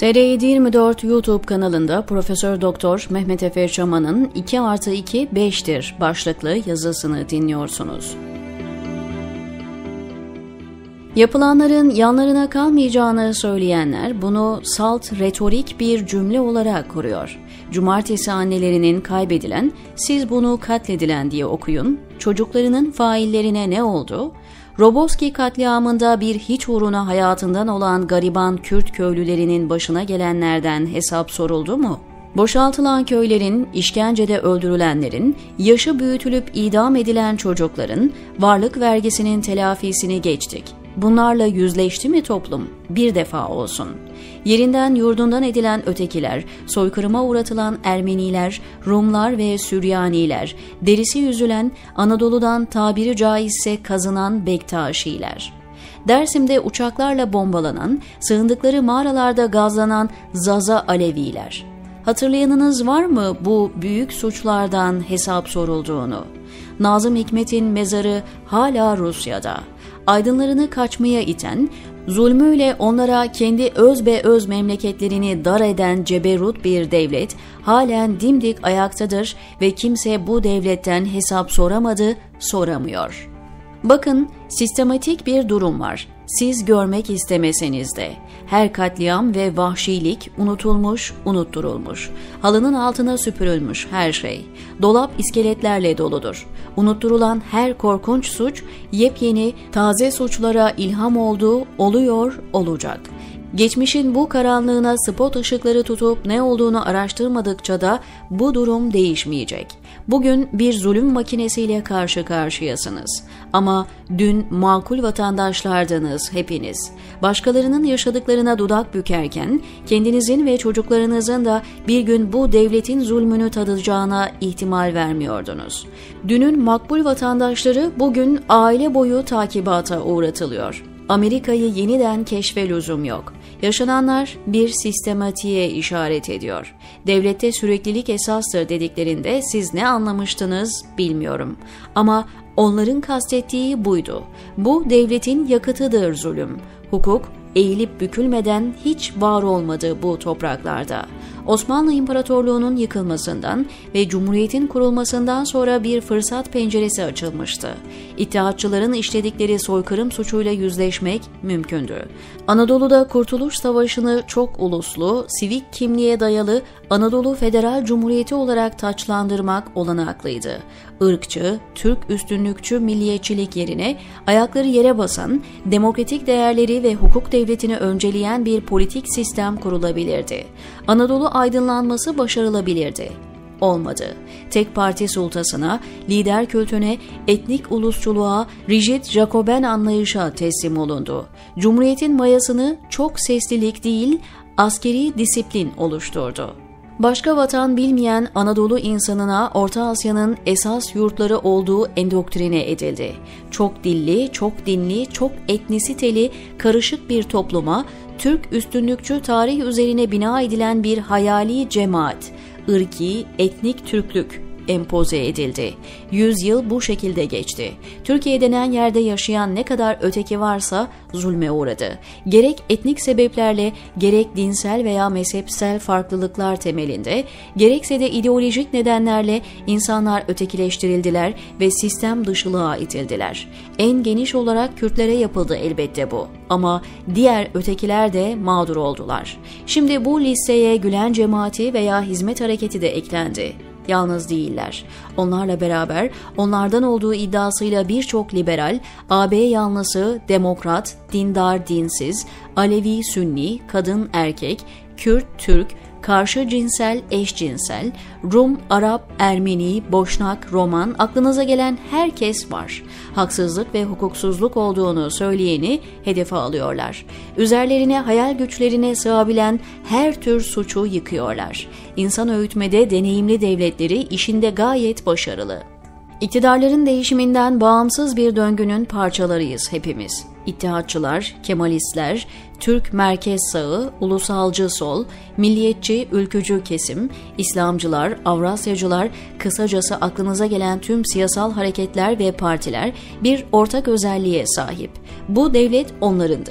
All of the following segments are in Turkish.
TR724 YouTube kanalında Profesör Doktor Mehmet Efe Çaman'ın 2+2 5'tir başlıklı yazısını dinliyorsunuz. Yapılanların yanlarına kalmayacağını söyleyenler bunu salt retorik bir cümle olarak kuruyor. Cumartesi annelerinin kaybedilen, siz bunu katledilen diye okuyun, çocuklarının faillerine ne oldu? Roboski katliamında bir hiç uğruna hayatından olan gariban Kürt köylülerinin başına gelenlerden hesap soruldu mu? Boşaltılan köylerin, işkencede öldürülenlerin, yaşı büyütülüp idam edilen çocukların, varlık vergisinin telafisini geçtik. Bunlarla yüzleşti mi toplum? Bir defa olsun. Yerinden yurdundan edilen ötekiler, soykırıma uğratılan Ermeniler, Rumlar ve Süryaniler, derisi yüzülen, Anadolu'dan tabiri caizse kazınan Bektaşiler. Dersim'de uçaklarla bombalanan, sığındıkları mağaralarda gazlanan Zaza Aleviler. Hatırlayanınız var mı bu büyük suçlardan hesap sorulduğunu? Nazım Hikmet'in mezarı hala Rusya'da. Aydınlarını kaçmaya iten, zulmüyle onlara kendi öz memleketlerini dar eden ceberut bir devlet halen dimdik ayaktadır ve kimse bu devletten hesap soramadı, soramıyor. Bakın, sistematik bir durum var. Siz görmek istemeseniz de. Her katliam ve vahşilik unutulmuş, unutturulmuş. Halının altına süpürülmüş her şey. Dolap iskeletlerle doludur. Unutturulan her korkunç suç, yepyeni, taze suçlara ilham oldu, oluyor, olacak. Geçmişin bu karanlığına spot ışıkları tutup ne olduğunu araştırmadıkça da bu durum değişmeyecek. Bugün bir zulüm makinesiyle karşı karşıyasınız. Ama dün makul vatandaşlardınız hepiniz. Başkalarının yaşadıklarına dudak bükerken kendinizin ve çocuklarınızın da bir gün bu devletin zulmünü tadacağına ihtimal vermiyordunuz. Dünün makbul vatandaşları bugün aile boyu takibata uğratılıyor. Amerika'yı yeniden keşfe lüzum yok. Yaşananlar bir sistematiğe işaret ediyor. Devlette süreklilik esastır dediklerinde siz ne anlamıştınız bilmiyorum. Ama onların kastettiği buydu. Bu devletin yakıtıdır zulüm. Hukuk eğilip bükülmeden hiç var olmadı bu topraklarda. Osmanlı İmparatorluğu'nun yıkılmasından ve Cumhuriyet'in kurulmasından sonra bir fırsat penceresi açılmıştı. İttihatçıların işledikleri soykırım suçuyla yüzleşmek mümkündü. Anadolu'da Kurtuluş Savaşı'nı çok uluslu, sivik kimliğe dayalı Anadolu Federal Cumhuriyeti olarak taçlandırmak olanaklıydı. Irkçı, Türk üstünlükçü milliyetçilik yerine ayakları yere basan, demokratik değerleri ve hukuk devletini önceleyen bir politik sistem kurulabilirdi. Anadolu aydınlanması başarılabilirdi. Olmadı. Tek parti sultasına, lider kültüne, etnik ulusçuluğa, rigid Jacoben anlayışa teslim olundu. Cumhuriyetin mayasını çok seslilik değil, askeri disiplin oluşturdu. Başka vatan bilmeyen Anadolu insanına Orta Asya'nın esas yurtları olduğu endoktrine edildi. Çok dilli, çok dinli, çok etnisiteli, karışık bir topluma, Türk üstünlükçü tarih üzerine bina edilen bir hayali cemaat, ırki, etnik Türklük empoze edildi. 100 yıl bu şekilde geçti. Türkiye denen yerde yaşayan ne kadar öteki varsa zulme uğradı. Gerek etnik sebeplerle, gerek dinsel veya mezhepsel farklılıklar temelinde, gerekse de ideolojik nedenlerle insanlar ötekileştirildiler ve sistem dışılığa itildiler. En geniş olarak Kürtlere yapıldı elbette bu. Ama diğer ötekiler de mağdur oldular. Şimdi bu listeye Gülen cemaati veya Hizmet Hareketi de eklendi. Yalnız değiller. Onlarla beraber onlardan olduğu iddiasıyla birçok liberal, AB yanlısı, demokrat, dindar, dinsiz, Alevi, Sünni, kadın, erkek, Kürt, Türk, karşı cinsel, eşcinsel, Rum, Arap, Ermeni, Boşnak, Roman, aklınıza gelen herkes var. Haksızlık ve hukuksuzluk olduğunu söyleyeni hedefe alıyorlar. Üzerlerine hayal güçlerine sığabilen her tür suçu yıkıyorlar. İnsan öğütmede deneyimli devletleri işinde gayet başarılı. İktidarların değişiminden bağımsız bir döngünün parçalarıyız hepimiz. İttihatçılar, Kemalistler, Türk merkez sağı, ulusalcı sol, milliyetçi, ülkücü kesim, İslamcılar, Avrasyacılar, kısacası aklınıza gelen tüm siyasal hareketler ve partiler bir ortak özelliğe sahip. Bu devlet onlarındır.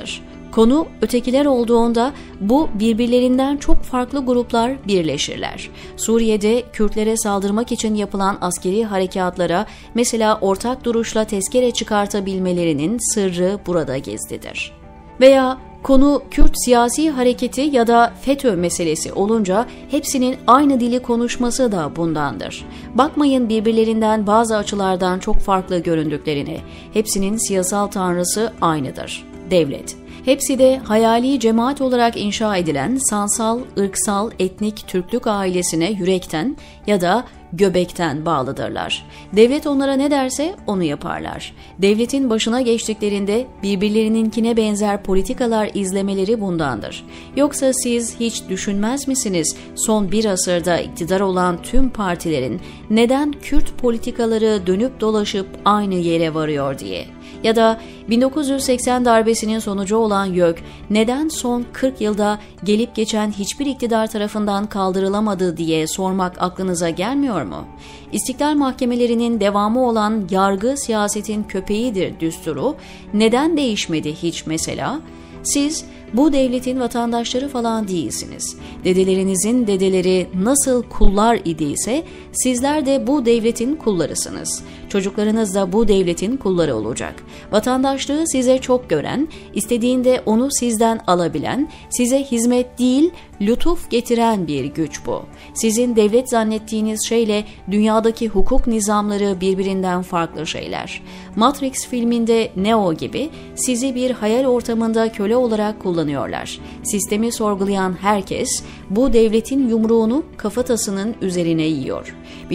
Konu ötekiler olduğunda bu birbirlerinden çok farklı gruplar birleşirler. Suriye'de Kürtlere saldırmak için yapılan askeri harekatlara mesela ortak duruşla tezkere çıkartabilmelerinin sırrı burada gizlidir. Veya konu Kürt siyasi hareketi ya da FETÖ meselesi olunca hepsinin aynı dili konuşması da bundandır. Bakmayın birbirlerinden bazı açılardan çok farklı göründüklerine. Hepsinin siyasal tanrısı aynıdır: devlet. Hepsi de hayali cemaat olarak inşa edilen sansal, ırksal, etnik Türklük ailesine yürekten ya da göbekten bağlıdırlar. Devlet onlara ne derse onu yaparlar. Devletin başına geçtiklerinde birbirlerininkine benzer politikalar izlemeleri bundandır. Yoksa siz hiç düşünmez misiniz son bir asırda iktidar olan tüm partilerin neden Kürt politikaları dönüp dolaşıp aynı yere varıyor diye? Ya da 1980 darbesinin sonucu olan YÖK neden son 40 yılda gelip geçen hiçbir iktidar tarafından kaldırılamadı diye sormak aklınıza gelmiyor mu? İstiklal mahkemelerinin devamı olan yargı siyasetin köpeğidir düsturu neden değişmedi hiç mesela? Siz bu devletin vatandaşları falan değilsiniz. Dedelerinizin dedeleri nasıl kullar idiyse sizler de bu devletin kullarısınız. Çocuklarınız da bu devletin kulları olacak. Vatandaşlığı size çok gören, istediğinde onu sizden alabilen, size hizmet değil, lütuf getiren bir güç bu. Sizin devlet zannettiğiniz şeyle dünyadaki hukuk nizamları birbirinden farklı şeyler. Matrix filminde Neo gibi sizi bir hayal ortamında köle olarak kullanıyorlar. Sistemi sorgulayan herkes bu devletin yumruğunu kafatasının üzerine yiyor.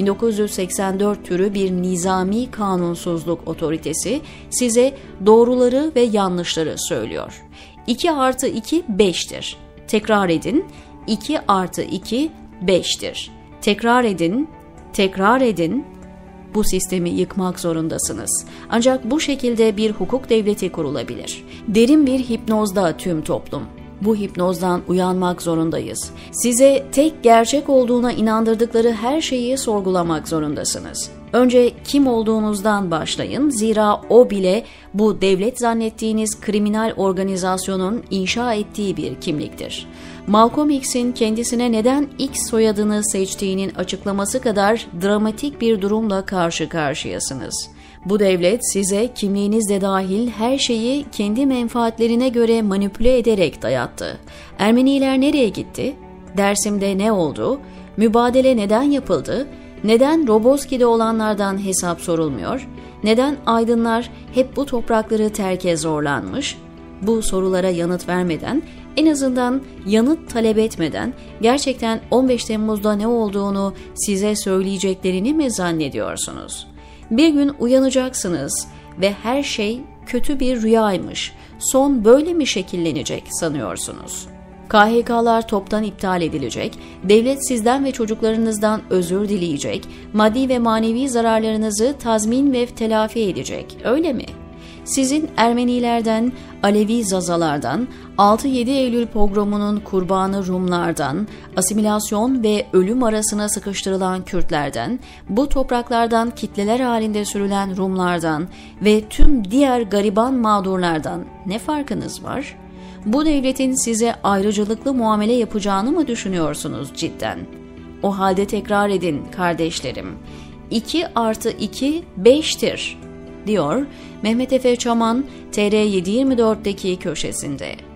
1984 türü bir nizami kanunsuzluk otoritesi size doğruları ve yanlışları söylüyor. 2+2 5'tir. Tekrar edin. 2+2 5'tir. Tekrar edin. Tekrar edin. Bu sistemi yıkmak zorundasınız. Ancak bu şekilde bir hukuk devleti kurulabilir. Derin bir hipnozda tüm toplum. Bu hipnozdan uyanmak zorundayız. Size tek gerçek olduğuna inandırdıkları her şeyi sorgulamak zorundasınız. Önce kim olduğunuzdan başlayın, zira o bile bu devlet zannettiğiniz kriminal organizasyonun inşa ettiği bir kimliktir. Malcolm X'in kendisine neden X soyadını seçtiğinin açıklaması kadar dramatik bir durumla karşı karşıyasınız. Bu devlet size kimliğinizde dahil her şeyi kendi menfaatlerine göre manipüle ederek dayattı. Ermeniler nereye gitti? Dersim'de ne oldu? Mübadele neden yapıldı? Neden Roboski'de olanlardan hesap sorulmuyor? Neden aydınlar hep bu toprakları terke zorlanmış? Bu sorulara yanıt vermeden, en azından yanıt talep etmeden gerçekten 15 Temmuz'da ne olduğunu size söyleyeceklerini mi zannediyorsunuz? Bir gün uyanacaksınız ve her şey kötü bir rüyaymış, son böyle mi şekillenecek sanıyorsunuz? KHK'lar toptan iptal edilecek, devlet sizden ve çocuklarınızdan özür dileyecek, maddi ve manevi zararlarınızı tazmin ve telafi edecek, öyle mi? Sizin Ermenilerden, Alevi Zazalardan, 6-7 Eylül pogromunun kurbanı Rumlardan, asimilasyon ve ölüm arasına sıkıştırılan Kürtlerden, bu topraklardan kitleler halinde sürülen Rumlardan ve tüm diğer gariban mağdurlardan ne farkınız var? Bu devletin size ayrıcalıklı muamele yapacağını mı düşünüyorsunuz cidden? O halde tekrar edin kardeşlerim. 2+2 5'tir, diyor Mehmet Efe Çaman TR724'deki köşesinde.